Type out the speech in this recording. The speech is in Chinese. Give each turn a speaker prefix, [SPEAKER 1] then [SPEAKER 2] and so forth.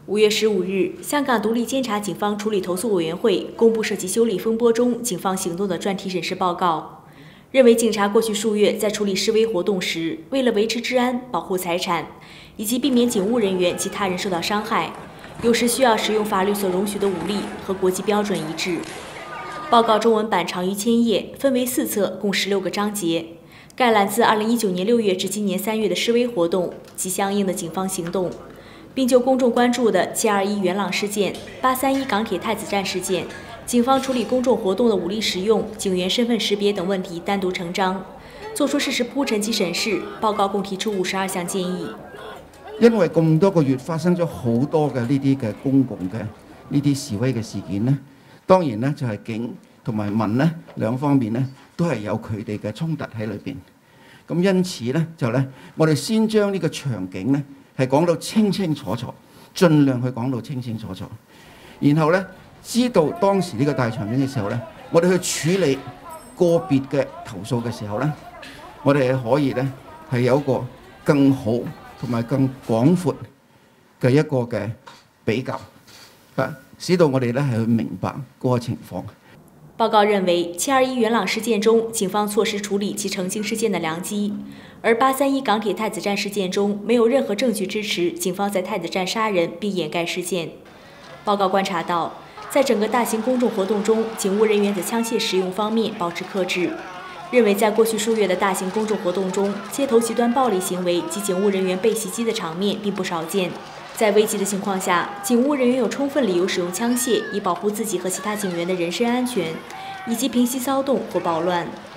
[SPEAKER 1] 5月15日，香港独立监察警方处理投诉委员会公布涉及修例风波中警方行动的专题审视报告，认为警察过去数月在处理示威活动时，为了维持治安、保护财产，以及避免警务人员及他人受到伤害，有时需要使用法律所容许的武力和国际标准一致。报告中文版长逾1000页，分为4册，共16个章节。概览自2019年6月至今年3月的示威活动及相应的警方行动，并就公众关注的721元朗事件、831港铁太子站事件、警方处理公众活动的武力使用、警员身份识别等问题单独成章，作出事實鋪陳及審視。報告共提出52項建議。
[SPEAKER 2] 因為咁多個月發生咗好多嘅呢啲嘅公共嘅呢啲示威嘅事件呢，當然呢就係警同埋民呢兩方面呢都係有佢哋嘅衝突喺裏邊。咁因此呢我哋先將呢個場景呢係講到清清楚楚，盡量去講到清清楚楚。然後呢，知道當時呢個大場景嘅時候呢，我哋去處理個別嘅投訴嘅時候呢，我哋係可以呢係有一個更好同埋更廣闊嘅一個嘅比較，使到我哋呢係去明白嗰個情況。
[SPEAKER 1] 報告認為，721元朗事件中，警方錯失處理其澄清事件的良機；而831港鐵太子站事件中，沒有任何證據支持警方在太子站殺人並掩蓋事件。報告觀察到，在整個大型公眾活動中，警務人員在槍械使用方面保持克制，認為在過去數月的大型公眾活動中，街頭極端暴力行為及警務人員被襲擊的場面並不少見。在危急的情況下，警務人員有充分理由使用槍械，以保護自己和其他警員的人身安全，以及平息騷動或暴亂。